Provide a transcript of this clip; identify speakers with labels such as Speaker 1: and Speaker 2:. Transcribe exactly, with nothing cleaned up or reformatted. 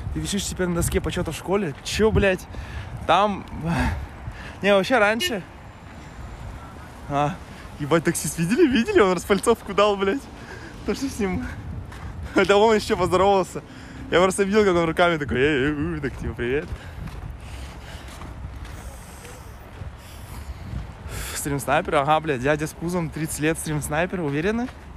Speaker 1: Ты висишь теперь на доске почета в школе? Че, блядь? Там... Не, вообще раньше... А, ебать, таксист видели? Видели? Он распальцовку дал, блядь. То, что с ним... Это он еще поздоровался. Я просто видел, как он руками такой, эй, эй, эй, так типа, привет. Стрим-снайпер? Ага, блядь, дядя с пузом, тридцать лет, стрим-снайпер, уверены?